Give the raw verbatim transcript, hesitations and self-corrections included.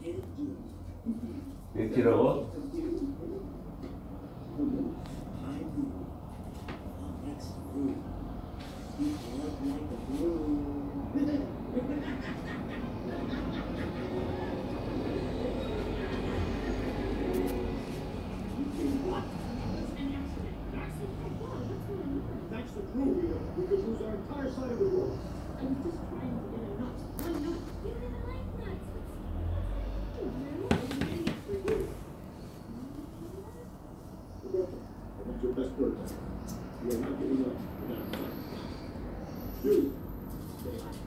벤티라고? That's the crew here. We could lose our entire side of the road. I was just trying to get a nut. One nut. You didn't like nuts. I want your best work. You are not giving up. You.